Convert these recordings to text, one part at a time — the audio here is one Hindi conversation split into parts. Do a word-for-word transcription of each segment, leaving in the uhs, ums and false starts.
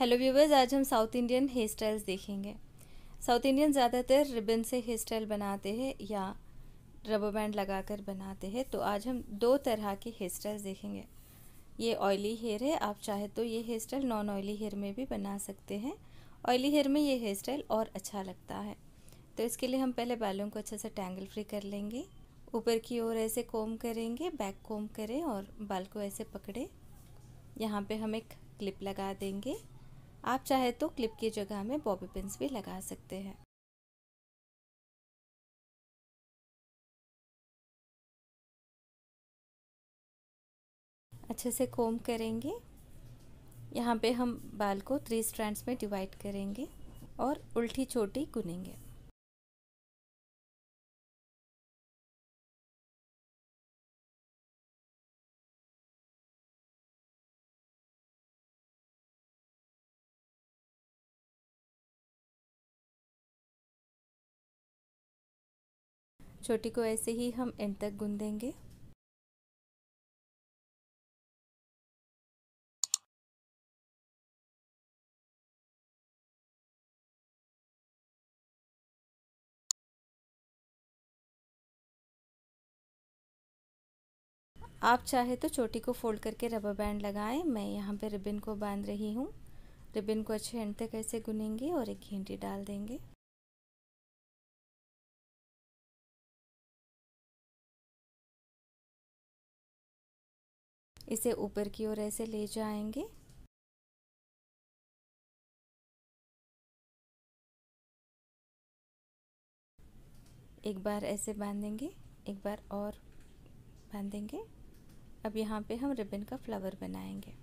हेलो व्यूवर्स, आज हम साउथ इंडियन हेयर स्टाइल्स देखेंगे। साउथ इंडियन ज़्यादातर रिबन से हेयर स्टाइल बनाते हैं या रबर बैंड लगाकर बनाते हैं। तो आज हम दो तरह के हेयर स्टाइल्स देखेंगे। ये ऑयली हेयर है, आप चाहे तो ये hair style non oily hair में भी बना सकते हैं। ऑयली हेयर में ये हेयर स्टाइल और अच्छा लगता है। तो इसके लिए हम पहले बालों को अच्छे से टैंगल फ्री कर लेंगे। ऊपर की ओर ऐसे कोम करेंगे, बैक कोम करें और बाल को ऐसे पकड़े। यहाँ पे हम एक क्लिप लगा देंगे। आप चाहे तो क्लिप की जगह में बॉबी पिन्स भी लगा सकते हैं। अच्छे से कोम करेंगे। यहाँ पे हम बाल को थ्री स्ट्रैंड्स में डिवाइड करेंगे और उल्टी चोटी गुनेंगे। चोटी को ऐसे ही हम एंड तक गुन देंगे। आप चाहे तो चोटी को फोल्ड करके रबर बैंड लगाएं। मैं यहाँ पे रिबन को बांध रही हूँ। रिबन को अच्छे एंड तक ऐसे गुनेंगे और एक घंटी डाल देंगे। इसे ऊपर की ओर ऐसे ले जाएंगे। एक बार ऐसे बांधेंगे, एक बार और बांधेंगे। अब यहाँ पे हम रिबन का फ्लावर बनाएंगे।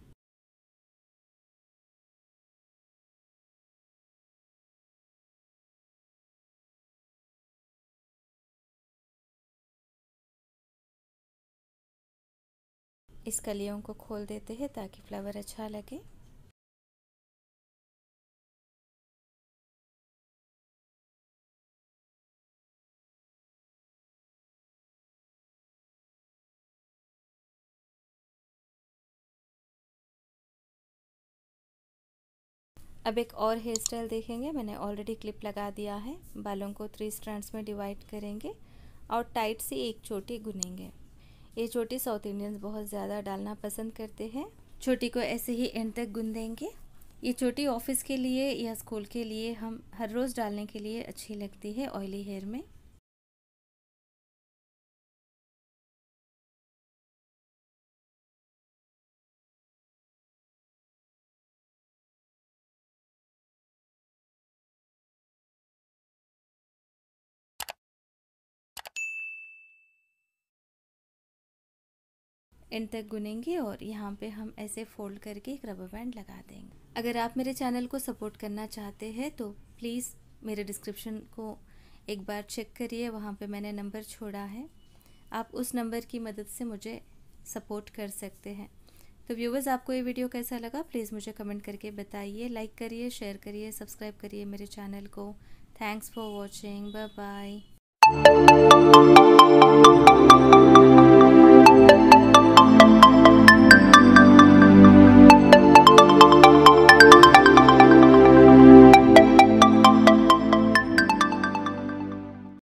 इस कलियों को खोल देते हैं ताकि फ्लावर अच्छा लगे। अब एक और हेयर स्टाइल देखेंगे। मैंने ऑलरेडी क्लिप लगा दिया है। बालों को थ्री स्ट्रैंड्स में डिवाइड करेंगे और टाइट से एक चोटी गुनेंगे। ये चोटी साउथ इंडियंस बहुत ज़्यादा डालना पसंद करते हैं। चोटी को ऐसे ही एंड तक गुन देंगे। ये चोटी ऑफिस के लिए या स्कूल के लिए हम हर रोज़ डालने के लिए अच्छी लगती है ऑयली हेयर में। एंड तक गुनेंगे और यहाँ पे हम ऐसे फोल्ड करके एक रबर बैंड लगा देंगे। अगर आप मेरे चैनल को सपोर्ट करना चाहते हैं तो प्लीज़ मेरे डिस्क्रिप्शन को एक बार चेक करिए, वहाँ पे मैंने नंबर छोड़ा है। आप उस नंबर की मदद से मुझे सपोर्ट कर सकते हैं। तो व्यूवर्स, आपको ये वीडियो कैसा लगा प्लीज़ मुझे कमेंट करके बताइए। लाइक करिए, शेयर करिए, सब्सक्राइब करिए मेरे चैनल को। Thanks for watching. Bye bye.